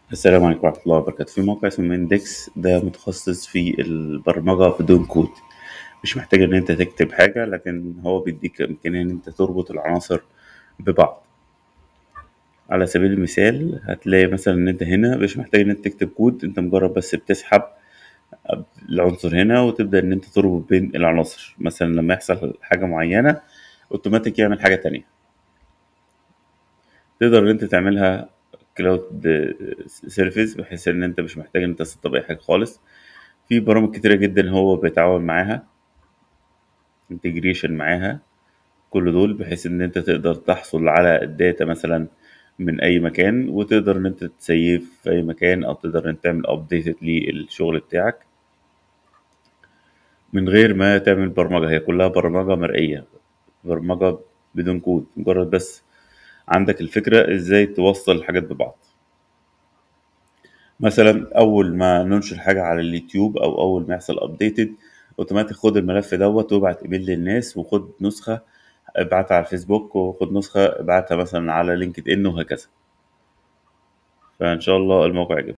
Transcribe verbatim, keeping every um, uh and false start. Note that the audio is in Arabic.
السلام عليكم ورحمة الله وبركاته. في موقع اسمه ميندكس، ده متخصص في البرمجة بدون كود. مش محتاج إن أنت تكتب حاجة، لكن هو بيديك إمكانية إن أنت تربط العناصر ببعض. على سبيل المثال هتلاقي مثلا إن أنت هنا مش محتاج إن أنت تكتب كود، أنت مجرد بس بتسحب العنصر هنا وتبدأ إن أنت تربط بين العناصر. مثلا لما يحصل حاجة معينة أوتوماتيك يعمل حاجة تانية. تقدر إن أنت تعملها كلاود سيرفيس، بحيث إن أنت مش محتاج إن أنت تسطب أي حاجة خالص. في برامج كتيرة جدا هو بيتعاون معاها، انتجريشن معاها، كل دول بحيث ان انت تقدر تحصل على الداتا مثلا من اي مكان، وتقدر ان انت تسيف في اي مكان، او تقدر ان تعمل ابديت للشغل بتاعك من غير ما تعمل برمجة. هي كلها برمجة مرئية، برمجة بدون كود، مجرد بس عندك الفكرة ازاي توصل الحاجات ببعض. مثلا اول ما ننشر حاجة على اليوتيوب او اول ما يحصل ابديتد، اوتوماتيك خد الملف دوت وابعت ايميل للناس، وخد نسخة ابعتها على الفيسبوك، وخد نسخة ابعتها مثلا على لينكد ان، وهكذا. فان شاء الله الموقع يعجبك.